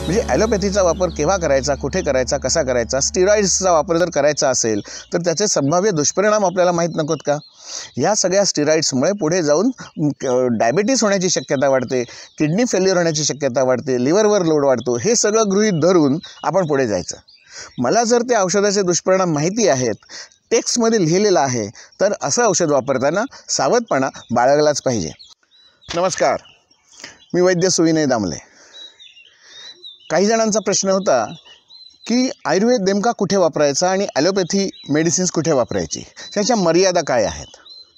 म्हणजे ॲलोपॅथीचा वापर केव्हा करायचा, कुठे करायचा, कसा करायचा, स्टिरॉइड्सचा वापर जर करायचा असेल तर त्याचे संभाव्य दुष्परिणाम आपल्याला माहीत नकोत का? या सगळ्या स्टिरॉइड्समुळे पुढे जाऊन डायबिटीस होण्याची शक्यता वाढते, किडनी फेल्युअर होण्याची शक्यता वाढते, लिव्हरवर लोड वाढतो. हे सगळं गृहीत धरून आपण पुढे जायचं. मला जर त्या औषधाचे दुष्परिणाम माहिती आहेत, टेक्स्टमध्ये लिहिलेलं आहे, तर असं औषध वापरताना सावधपणा बाळगलाच पाहिजे. नमस्कार, मी वैद्य सुविनय दामले. काही जणांचा प्रश्न होता की आयुर्वेद नेमका कुठे वापरायचा आणि ॲलोपॅथी मेडिसिन्स कुठे वापरायची, त्याच्या मर्यादा काय आहेत.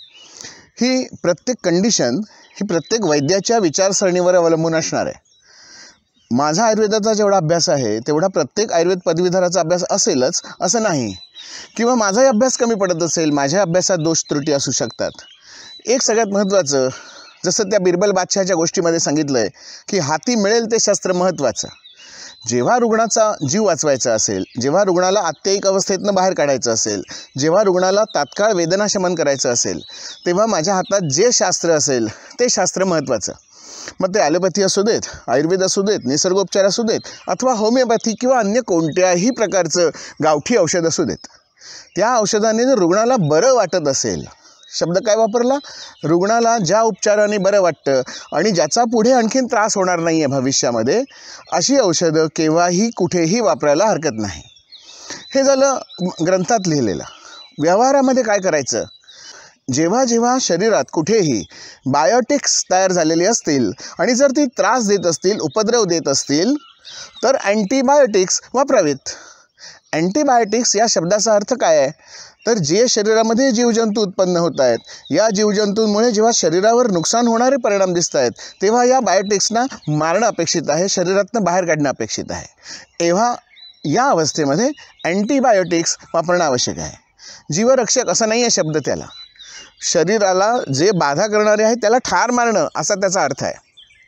ही प्रत्येक कंडिशन ही प्रत्येक वैद्याच्या विचारसरणीवर अवलंबून असणार आहे. माझा आयुर्वेदाचा जेवढा अभ्यास आहे तेवढा प्रत्येक आयुर्वेद पदवीधराचा अभ्यास असेलच असं नाही, किंवा माझाही अभ्यास कमी पडत असेल, माझ्या अभ्यासात दोष त्रुटी असू शकतात. एक सगळ्यात महत्त्वाचं, जसं त्या बिरबल बादशहाच्या गोष्टीमध्ये सांगितलं आहे की हाती मिळेल ते शास्त्र महत्त्वाचं. जेव्हा रुग्णाचा जीव वाचवायचा असेल, जेव्हा रुग्णाला आत्ययिक अवस्थेतनं बाहेर काढायचं असेल, जेव्हा रुग्णाला तात्काळ वेदनाशमन करायचं असेल, तेव्हा माझ्या हातात जे शास्त्र असेल ते शास्त्र महत्त्वाचं. मग ते ॲलोपॅथी असू देत, आयुर्वेद असू देत, निसर्गोपचार असू देत, अथवा होमिओपॅथी किंवा अन्य कोणत्याही प्रकारचं गावठी औषध असू देत. त्या औषधाने जर रुग्णाला बरं वाटत असेल, शब्द काय वापरला, रुग्णाला ज्या उपचाराने बरं वाटतं आणि ज्याचा पुढे आणखीन त्रास होणार नाही आहे भविष्यामध्ये, अशी औषधं केव्हाही कुठेही वापरायला हरकत नाही. हे झालं ग्रंथात लिहिलेलं. व्यवहारामध्ये काय करायचं, जेव्हा जेव्हा शरीरात कुठेही बायोटिक्स तयार झालेली असतील आणि जर ती त्रास देत असतील, उपद्रव देत असतील, तर अँटीबायोटिक्स वापरावेत. अँटीबायोटिक्स या शब्दाचा अर्थ काय आहे, तर जे शरीरामध्ये जीवजंतू उत्पन्न होत आहेत, या जीवजंतूंमुळे जेव्हा शरीरावर नुकसान होणारे परिणाम दिसत आहेत, तेव्हा या बायोटिक्सना मारणं अपेक्षित आहे, शरीरातनं बाहेर काढणं अपेक्षित आहे. तेव्हा या अवस्थेमध्ये अँटीबायोटिक्स वापरणं आवश्यक आहे. जीवरक्षक असा नाही आहे शब्द, त्याला शरीराला जे बाधा करणारे आहे त्याला ठार मारणं असा त्याचा अर्थ आहे.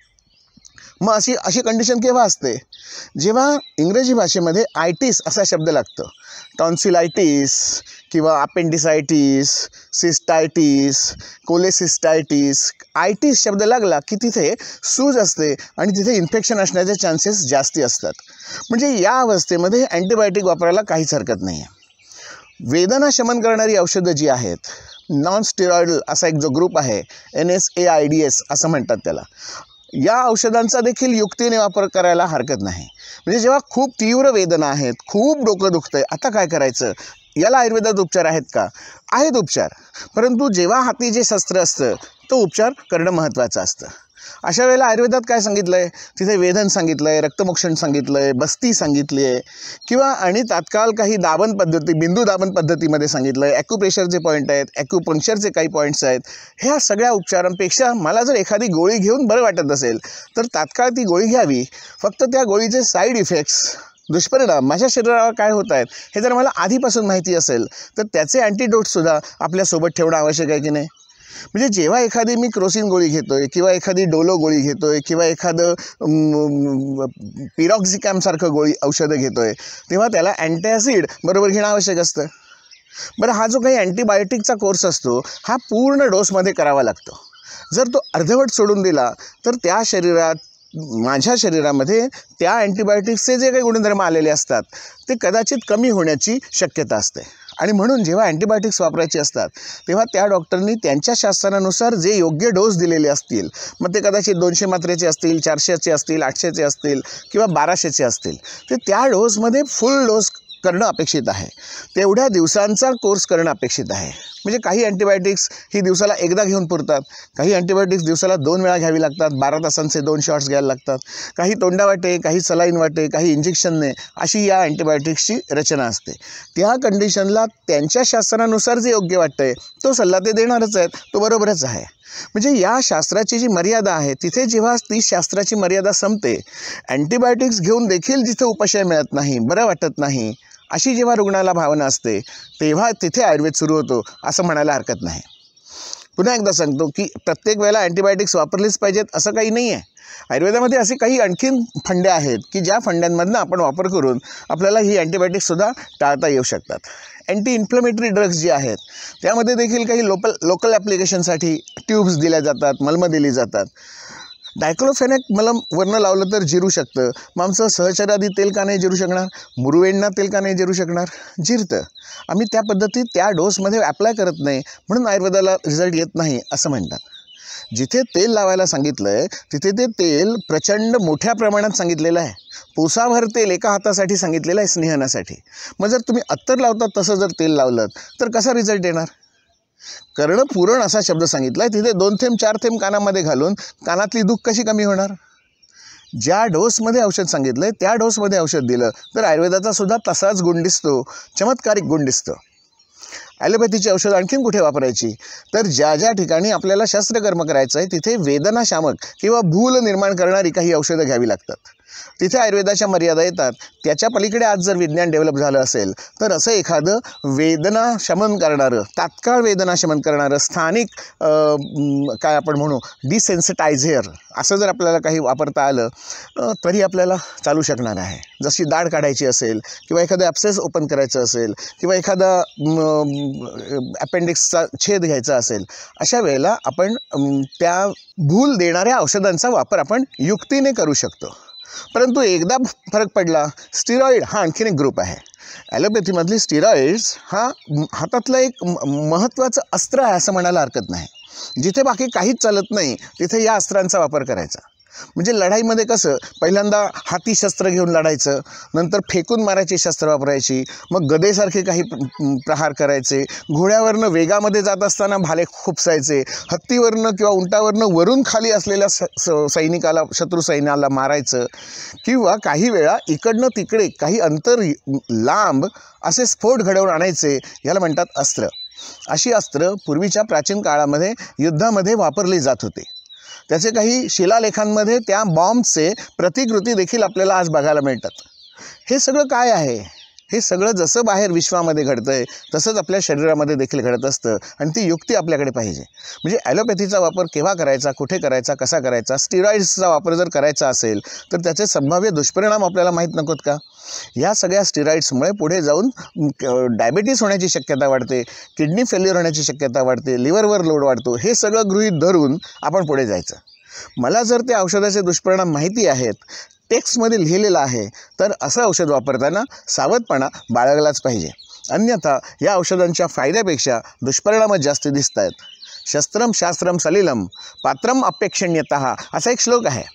मग अशी कंडिशन केव्हा असते, जेव्हा इंग्रजी भाषेमध्ये आयटिस असा शब्द लागतो. टॉन्सिलायटिस किंवा अपेंडिसायटिस, सिस्टायटिस, कोलेसिस्टायटिस, आयटिस शब्द लागला की तिथे सूज असते आणि तिथे इन्फेक्शन असण्याचे चान्सेस जास्ती असतात. म्हणजे या अवस्थेमध्ये अँटीबायोटिक वापरायला काहीच हरकत नाही आहे. वेदना शमन करणारी औषधं जी आहेत, नॉन स्टिरॉइडल असा एक जो ग्रुप आहे, NSAIDs असं म्हणतात त्याला, या औषधांचा देखील युक्तीने वापर करायला हरकत नाही. म्हणजे जेव्हा खूप तीव्र वेदना आहेत, खूप डोकं दुखतं आहे, आता काय करायचं, याला आयुर्वेदात उपचार आहेत का? आहेत उपचार, परंतु जेव्हा हाती जे शस्त्र असतं तो उपचार करणं महत्त्वाचं असतं. अशा वेळेला आयुर्वेदात काय सांगितलं आहे, तिथे वेधन सांगितलं आहे, रक्तमोक्षण सांगितलं आहे, बस्ती सांगितली आहे, किंवा आणि तात्काळ काही दाबन पद्धती, बिंदू दाबन पद्धतीमध्ये सांगितलं आहे, ॲक्युप्रेशरचे पॉईंट आहेत, ॲक्युपंक्चरचे काही पॉईंट्स आहेत. ह्या सगळ्या उपचारांपेक्षा मला जर एखादी गोळी घेऊन बरं वाटत असेल तर तात्काळ ती गोळी घ्यावी. फक्त त्या गोळीचे साईड इफेक्ट्स, दुष्परिणाम माझ्या शरीरावर काय होत आहेत हे जर मला आधीपासून माहिती असेल तर त्याचे अँटीडोटसुद्धा आपल्यासोबत ठेवणं आवश्यक आहे की नाही. म्हणजे जेव्हा एखादी मी क्रोसिन गोळी घेतो आहे, किंवा एखादी डोलो गोळी घेतो आहे, किंवा एखादं पिरॉक्झिकॅमसारखं औषधं घेतो आहे, तेव्हा त्याला अँटीॲसिड बरोबर घेणं आवश्यक असतं. बरं, हा जो काही अँटीबायोटिकचा कोर्स असतो हा पूर्ण डोसमध्ये करावा लागतो. जर तो अर्धवट सोडून दिला तर त्या माझ्या शरीरामध्ये त्या अँटीबायोटिक्सचे जे काही गुणधर्म आलेले असतात ते कदाचित कमी होण्याची शक्यता असते. आणि म्हणून जेव्हा अँटीबायोटिक्स वापरायचे असतात तेव्हा त्या डॉक्टरनी त्यांच्या शास्त्रानुसार जे योग्य डोस दिलेले असतील, मग ते कदाचित 200 मात्रेचे असतील, 400चे असतील, 800चे असतील किंवा 1200चे असतील, ते त्या डोसमध्ये फुल डोस करणं अपेक्षित आहे. तेवढ्या दिवसांचा कोर्स करणं अपेक्षित आहे. म्हणजे काही अँटीबायोटिक्स ही दिवसाला एकदा घेऊन पुरतात, काही अँटीबायोटिक्स दिवसाला 2 वेळा घ्यावी लागतात, 12 तासांचे 2 शॉट्स घ्यायला लागतात, काही तोंडावाटे, काही सलाईन वाटे, काही इंजेक्शनने, अशी या अँटीबायोटिक्सची रचना असते. त्या कंडिशनला त्यांच्या शास्त्रानुसार जे योग्य वाटतं आहे तो सल्ला ते देणारच आहेत, तो बरोबरच आहे. म्हणजे या शास्त्राची जी मर्यादा आहे तिथे जेव्हा ती शास्त्राची मर्यादा संपते, अँटीबायोटिक्स घेऊन देखील जिथे उपशय मिळत नाही, बरं वाटत नाही, अशी जेव्हा रुग्णाला भावना असते तेव्हा तिथे आयुर्वेद सुरू होतो असं म्हणायला हरकत नाही. पुन्हा एकदा सांगतो की प्रत्येक वेळेला अँटीबायोटिक्स वापरलीच पाहिजेत असं काही नाही आहे. आयुर्वेदामध्ये असे काही आणखीन फंडे आहेत की ज्या फंड्यांमधनं आपण वापर करून आपल्याला ही अँटीबायोटिक्ससुद्धा टाळता येऊ शकतात. अँटी इन्फ्लेमेटरी ड्रग्स जे आहेत त्यामध्ये देखील काही लोकल ॲप्लिकेशनसाठी ट्यूब्स दिल्या जातात, मलमं दिली जातात. डायक्लोफेनेक मलम वरनं लावलं तर जिरू शकतं, मग आमचं सहचरादी तेल का नाही जिरू शकणार, मुरुवेंना तेल का नाही जिरू शकणार, जिरतं. आम्ही त्या पद्धतीत त्या डोसमध्ये ॲप्लाय करत नाही म्हणून आयुर्वेदाला रिझल्ट येत नाही असं म्हणतात. जिथे तेल लावायला सांगितलं आहे तिथे ते तेल प्रचंड मोठ्या प्रमाणात सांगितलेलं आहे. पुसाभर तेल एका हातासाठी सांगितलेलं आहे स्नेहनासाठी. मग जर तुम्ही अत्तर लावतात तसं जर तेल लावलं तर कसा रिझल्ट येणार? कर्णपुरण असा शब्द सांगितला आहे, तिथे 2 थेंब 4 थेंब कानामध्ये घालून कानातली दुख कशी कमी होणार? ज्या डोसमध्ये औषध सांगितलं आहे त्या डोसमध्ये औषध दिलं तर आयुर्वेदाचा सुद्धा तसाच गुण दिसतो, चमत्कारिक गुण दिसतो. ॲलोपॅथीची औषध आणखीन कुठे वापरायची? तर ज्या ज्या ठिकाणी आपल्याला शस्त्रकर्म करायचं आहे तिथे वेदनाशामक किंवा भूल निर्माण करणारी काही औषधं घ्यावी लागतात. तिथे आयुर्वेदाच्या मर्यादा येतात. त्याच्या पलीकडे आज जर विज्ञान डेव्हलप झालं असेल तर असं एखादं वेदना शमन करणारं, तात्काळ वेदना शमन करणारं स्थानिक काय आपण म्हणू डिसेन्सिटायझर असं जर आपल्याला काही वापरता आलं तरी आपल्याला चालू शकणार आहे. जशी दाढ काढायची असेल किंवा एखादं ॲप्सेस ओपन करायचं असेल किंवा एखादा अपेंडिक्सचा छेद घ्यायचा असेल, अशा वेळेला आपण त्या भूल देणाऱ्या औषधांचा वापर आपण युक्तीने करू शकतो. परंतु एकदा फरक पडला, स्टिरॉइड हा आणखीन एक ग्रुप आहे. ॲलोपॅथीमधली स्टिरॉइड्स हा हातातलं एक महत्त्वाचं अस्त्र आहे असं म्हणायला हरकत नाही. जिथे बाकी काहीच चालत नाही तिथे या अस्त्रांचा वापर करायचा. म्हणजे लढाईमध्ये कसं पहिल्यांदा हाती शस्त्र घेऊन लढायचं, नंतर फेकून मारायची शस्त्र वापरायची, मग गदेसारखे काही प्रहार करायचे, घोड्यावरनं वेगामध्ये जात असताना भाले खुपसायचे, हत्तीवरनं किंवा उंटावरनं वरून खाली असलेल्या सैनिकाला शत्रू सैन्याला मारायचं, किंवा काही वेळा इकडनं तिकडे काही अंतर लांब असे स्फोट घडवून आणायचे. याला म्हणतात अस्त्र. अशी अस्त्र पूर्वीच्या प्राचीन काळामध्ये युद्धामध्ये वापरली जात होती. त्याचे काही शिलालेखांमध्ये त्या बॉम्बचे प्रतिकृती देखील आपल्याला आज बघायला मिळतात. हे सगळं काय आहे? हे सगळं जसं बाहेर विश्वामध्ये घडतं आहे तसंच आपल्या शरीरामध्ये देखील घडत असतं आणि ती युक्ती आपल्याकडे पाहिजे. म्हणजे ॲलोपॅथीचा वापर केव्हा करायचा, कुठे करायचा, कसा करायचा? स्टिरॉइड्सचा वापर जर करायचा असेल तर त्याचे संभाव्य दुष्परिणाम आपल्याला माहीत नकोत का? या सगळ्या स्टिरॉइड्समुळे पुढे जाऊन डायबिटीस होण्याची शक्यता वाढते, किडनी फेल्युअर होण्याची शक्यता वाढते, लिव्हरवर लोड वाढतो. हे सगळं गृहीत धरून आपण पुढे जायचं. मला जर त्या औषधाचे दुष्परिणाम माहिती आहेत, टेक्स्टमध्ये लिहिलेलं आहे, तर असं औषध वापरताना सावधपणा बाळगलाच पाहिजे. अन्यथा या औषधांच्या फायद्यापेक्षा दुष्परिणामच जास्त दिसत आहेत. शस्त्रम शास्त्रम सलिलम पात्रम अपेक्षण्यतः असा एक श्लोक आहे.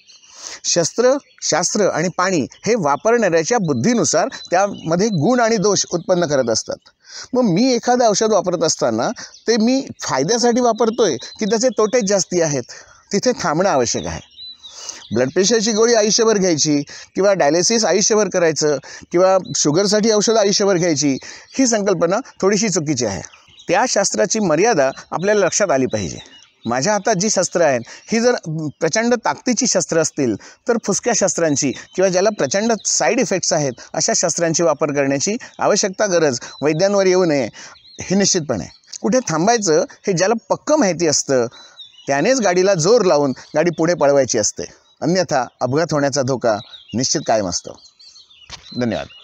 शास्त्र आणि पाणी हे वापरणाऱ्याच्या बुद्धीनुसार त्यामध्ये गुण आणि दोष उत्पन्न करत असतात. मग मी एखादं औषध वापरत असताना ते मी फायद्यासाठी वापरतोय की त्याचे तोटेच जास्ती आहेत, तिथे थांबणं आवश्यक आहे. ब्लड प्रेशरची गोळी आयुष्यभर घ्यायची किंवा डायलिसिस आयुष्यभर करायचं किंवा शुगरसाठी औषधं आयुष्यभर घ्यायची, ही संकल्पना थोडीशी चुकीची आहे. त्या शास्त्राची मर्यादा आपल्याला लक्षात आली पाहिजे. माझ्या हातात जी शस्त्र आहेत ही जर प्रचंड ताकदीची शस्त्र असतील तर फुसक्या शस्त्रांची किंवा ज्याला प्रचंड साईड इफेक्ट्स आहेत अशा शस्त्रांची वापर करण्याची आवश्यकता गरज वैद्यांवर येऊ नये हे निश्चितपणे. कुठे थांबायचं हे ज्याला पक्कं माहिती असतं त्यानेच गाडीला जोर लावून गाडी पुढे पळवायची असते. अन्यथा अपघात होण्याचा धोका निश्चित कायम असतो. धन्यवाद.